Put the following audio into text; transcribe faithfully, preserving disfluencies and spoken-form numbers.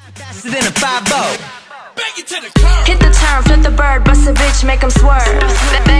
Faster than a five oh. Hit the turn, flip the bird, bust a bitch, make 'em swerve.